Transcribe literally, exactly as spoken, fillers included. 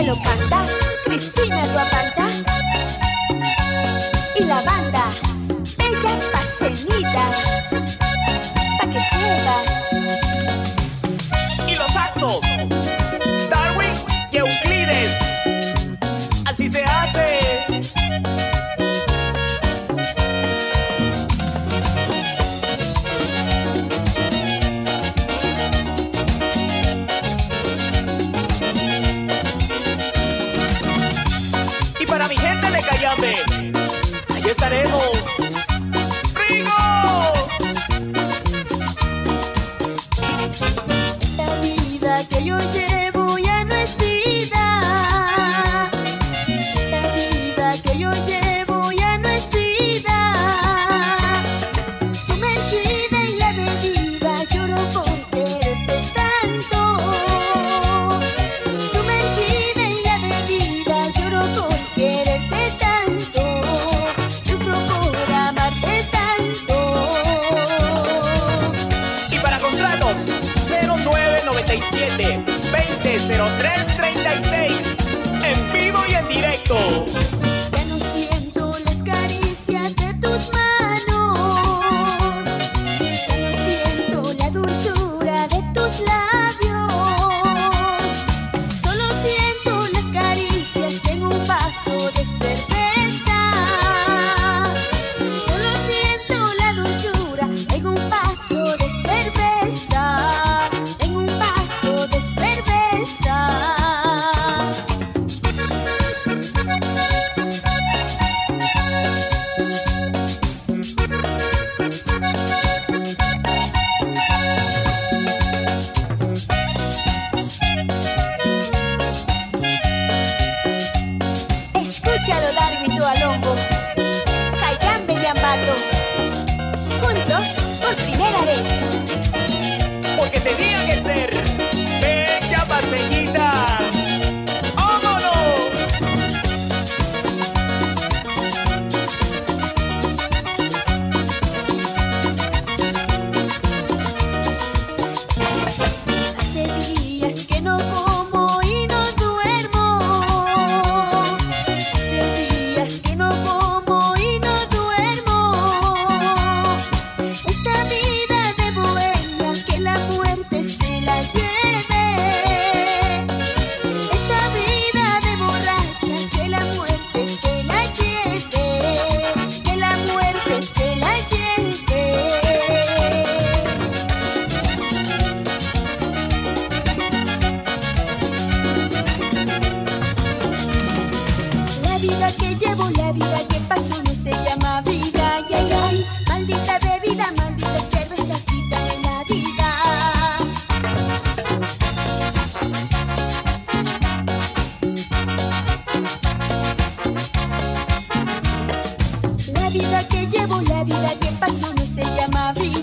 lo canta Cristina Duapanta y la banda Bella Pacenita, pa' que sepas. Y los saxos Darwin y Euclides. Así se hace. Y para mi gente de Cayambe, ahí estaremos. Esta vida que yo llevo ya no es vida. Esta vida que yo llevo ya no es vida. Sumergida en la bebida, lloro por quererte tanto. Sumergida en la bebida, lloro por quererte tanto. Sufro por amarte tanto. Y para contratos cero nueve noventa y siete veinte cero tres treinta y seis, en vivo y en directo. Ya no siento las caricias de tus manos, ya no siento la dulzura de tus labios. Solo siento las caricias en un vaso de cerveza. Solo siento la dulzura en un vaso de cerveza, en un vaso de cerveza. Escúchalo, Darwin Dualombo, Cayambe y Ambato, juntos por primera vez. Porque tenía que ser Bella Pacenita. ¡Vámonos! Hace días que no como y no duermo. Hace días que no como y no duermo. Esta vida de bohemia, que la muerte se la lleve. Esta vida de borracha, que la muerte se la lleve. Que la muerte se la lleve. La vida que llevo, la vida que paso no se llama vida. Ay, ay, ay, maldita bebida, maldita cerveza, quítale la vida. La vida que llevo, la vida que paso no se llama vida.